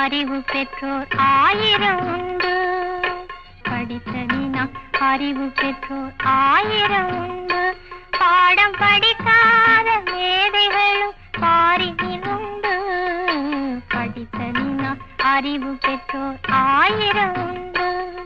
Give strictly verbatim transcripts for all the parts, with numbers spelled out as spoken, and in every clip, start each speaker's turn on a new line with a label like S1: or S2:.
S1: அறிவு பெற்றோர் ஆயிரம் உண்டு. படித்ததினால் அறிவு பெற்றோர் ஆயிரம் உண்டு. பாடம் படிக்காத மேதைகளும் பாரினில் உண்டு. படித்ததினால் அறிவு பெற்றோர் ஆயிரம் உண்டு.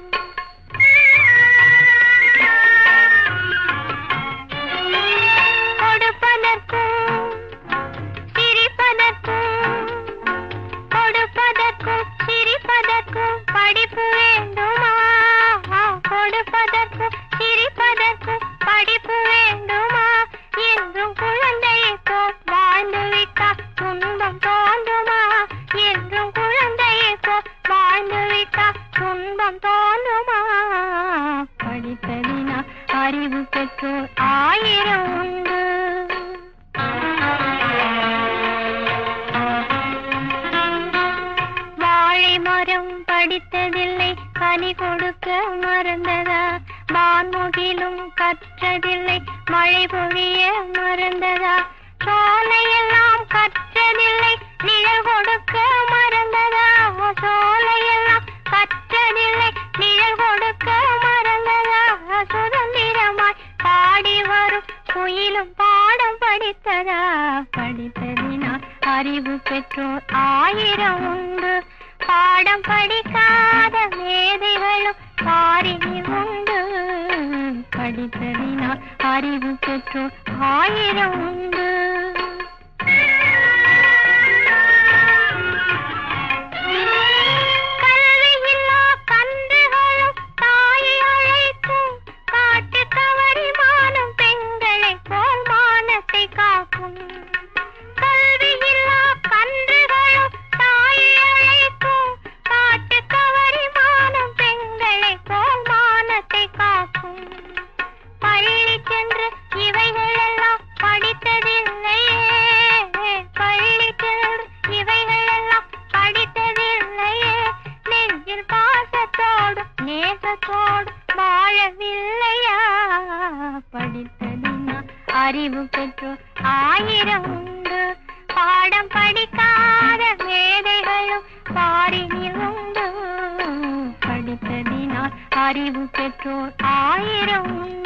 S1: கொடுப்பதற்கும் சிரிப்பதற்கும் கொடுப்பதற்கும் சிரிப்பதற்கும் படிப்பு வேண்டுமா? கொடுப்பதற்கும் சிரிப்பதற்கும் படிப்பு வேண்டுமா? என்றும் குழந்தையை போல் வாழ்ந்துவிட்டால் துன்பம் தோன்றுமா? என்றும் குழந்தையை போல் வாழ்ந்துவிட்டால் துன்பம் தோன்றுமா? படித்ததினால் அறிவு பெற்றோர் ஆயிரம் உண்டு. வாழை மரம் படித்ததில்லை, கனி கொடுக்க மறந்ததா? வான்முகிலும் கற்றதில்லை, மழை பொழிய மறந்ததா? சோலையெல்லாம் கற்றதில்லை, நிழல் கொடுக்க மறந்ததா? சோலையெல்லாம் கற்றதில்லை, நிழல் கொடுக்க மறந்ததா? சுதந்திரமாய் பாடி வரும் குயிலும் பாடம் படித்ததா? படித்ததினால் அறிவு பெற்றோர் ஆயிரம் உண்டு. பாடம் படிக்காத மேதைகளும் பாரினில் உண்டு. படித்ததினால் அறிவு பெற்றோர் ஆயிரம் உண்டு. கல்வியில்லா கன்றுகளும் தாயை அழைக்கும், காட்டு கவரி மானம் பெண்களை போல் மானத்தை காக்கும். கல்வியில்லா கன்றுகளும் தாயை அழைக்கும், காட்டு கவரி மானம் பெண்களை போல் மானத்தை காக்கும். பள்ளி சென்று இவைகளெல்லாம் படித்ததில்லையே, பள்ளி சென்று இவைகளெல்லாம் படித்ததில்லையே. நெஞ்சில் பாசத்தோடு நேசத்தோடு வாழவில்லையா? படித்ததினால் அறிவு பெற்றோர் ஆயிரம் உண்டு. பாடம் படிக்காத மேதைகளும் பாரினில் உண்டு. படித்ததினால் அறிவு பெற்றோர் ஆயிரம் உண்டு.